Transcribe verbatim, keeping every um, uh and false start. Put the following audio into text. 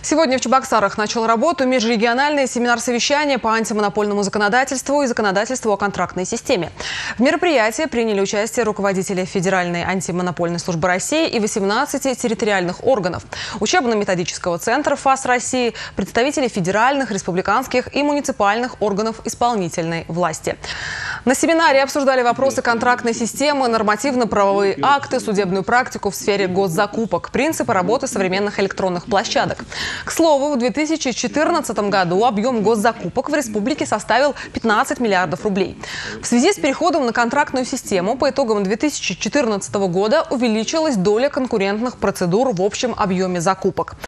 Сегодня в Чебоксарах начал работу межрегиональный семинар-совещание по антимонопольному законодательству и законодательству о контрактной системе. В мероприятии приняли участие руководители Федеральной антимонопольной службы России и восемнадцати территориальных органов, учебно-методического центра ФАС России, представители федеральных, республиканских и муниципальных органов исполнительной власти. На семинаре обсуждали вопросы контрактной системы, нормативно-правовые акты, судебную практику в сфере госзакупок, принципы работы современных электронных площадок. К слову, в две тысячи четырнадцатом году объем госзакупок в республике составил пятнадцать миллиардов рублей. В связи с переходом на контрактную систему по итогам две тысячи четырнадцатого года увеличилась доля конкурентных процедур в общем объеме закупок.